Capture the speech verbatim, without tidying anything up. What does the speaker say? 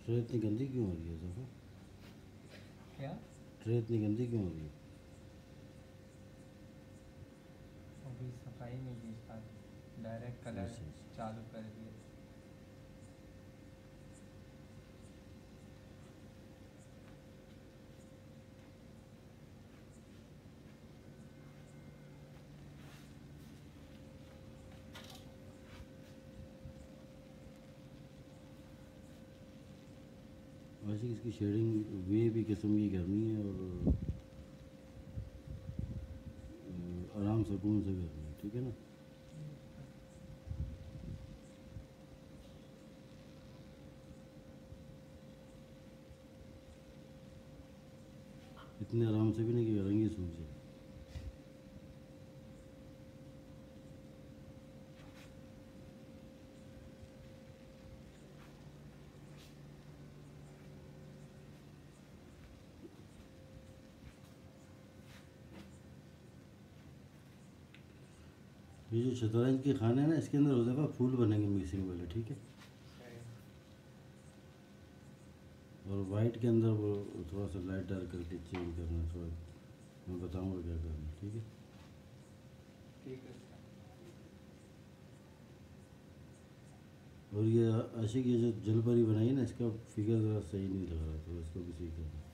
Tray इतनी गंदी क्यों हो रही है सफ़ा? क्या? ट्रे इतनी गंदी क्यों हो रही है? अभी सफाई नहीं की स्टार्ट, डायरेक्ट कलर अच्छा अच्छा। चालू कर दिए। वैसे इसकी शेडिंग वे भी किस्म की करनी है और अ, आराम सुकून से करनी है, ठीक है ना। इतने आराम से भी नहीं कि रंग ही सूख जाए। ये जो शतरंज के खाने हैं ना, इसके अंदर हो दफ़ा फूल बनेंगे मिक्सिंग वाले, ठीक है। और वाइट के अंदर वो थोड़ा सा लाइट डाल करके चेंज करना, थोड़ा मैं बताऊंगा क्या करना, ठीक है। ठीक है। और ये आशिक, ये जो जलपरी बनाई है ना, इसका फिगर ज़रा सही नहीं लग रहा, तो इसको भी सही करना।